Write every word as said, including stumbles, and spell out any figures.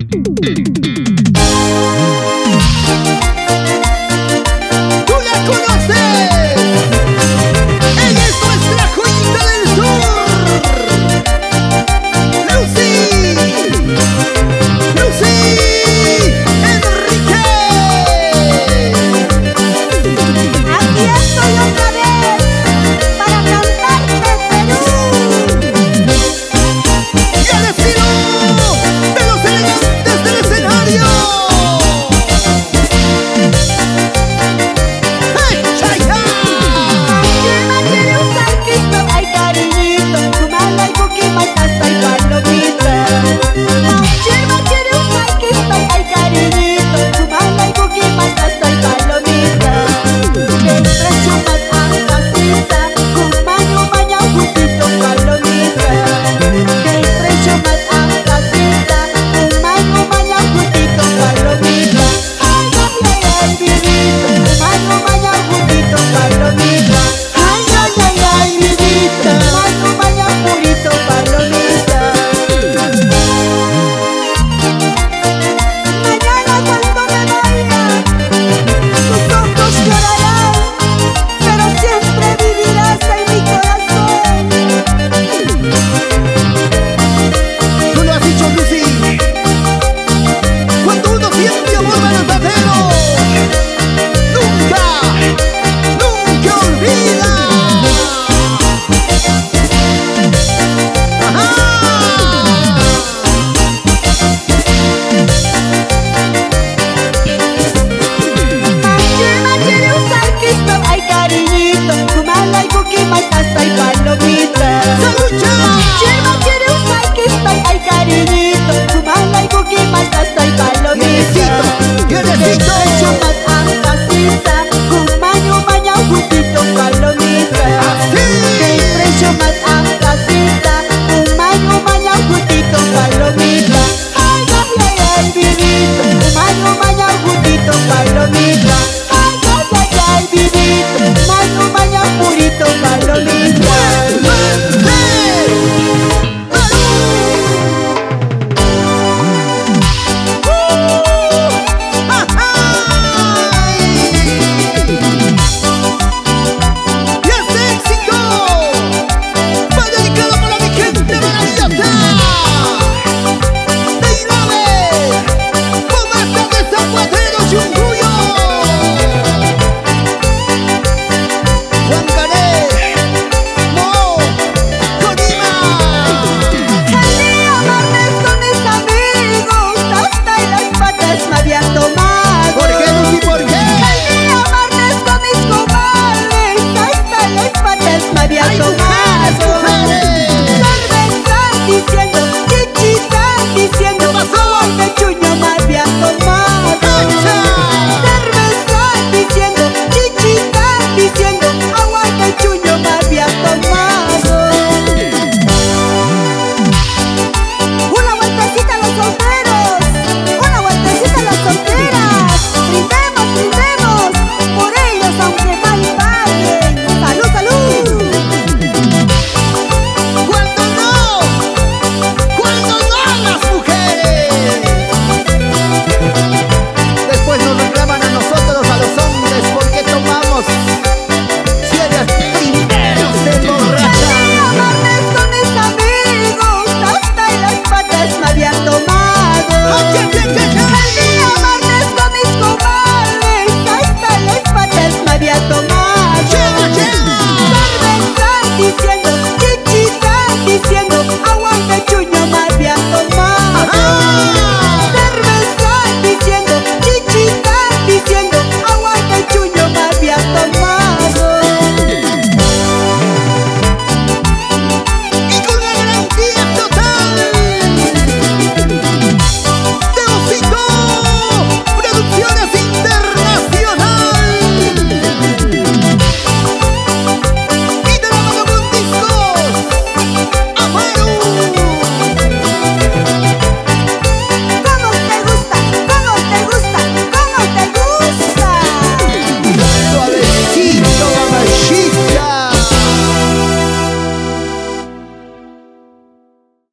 ¡Tú la conoces! ¡Ella es nuestra joyita del sur! ¡Lucy! ¡Lucy! ¡Enriquez! Aquí estoy otra vez para cantarte, Perú. ¡Y al estilo de los elegantes del escenario! ¡Hey, chaya! Chima quiere usar Cristo, ay cariñito, tu mala y que mataste al palomita. Chima quiere usar Cristo, ay cariñito, tu mala y que mataste al palomita. Desprecio más a casita, con mano maña justito palomita. Desprecio más a casita, con mano maña justito palomita. Ay, ay, ay, ay, vivito, con mano maña justito palomita. Ay, ay, ay, ay, vivito, con mano maña purito palomita. Mañana cuando me vaya, tus ojos llorarán, pero siempre vivirás en mi corazón. Tú lo has dicho, Lucy. Cuando uno siente amor verdadero, nunca, nunca olvida. ¡Ajá! Chima quiere usar Cristo, ay cariñito, tu mala y que mataste al palomita. ¡Salucha! Chima quiere usar Cristo, ay cariñito, tu mala y que mataste al palomita. Viernecito, Desprecio más a casita, con mano maña justito palomita. Desprecio más a casita, con mano maña justito palomita. Ay, ay, ay, ay, vivito, con mano maña justito palomita. Ay, ay, ay, ay, vivito, con mano maña purito palomita. ¡Y este éxito va dedicado para mi gente maravillosa! ¡De Irabe! ¡Cometa de Zapateiro, Chuncuyo! ¡Huancané! ¡Mo! ¡Colima! El día martes con mis amigos, hasta en las patas me habían tomado. ¿Por qué, Lucy? ¿Por qué? El día martes con mis comadres, hasta en las patas me habían ¡Ay, tomado. mujeres, mujeres! Cervezas diciendo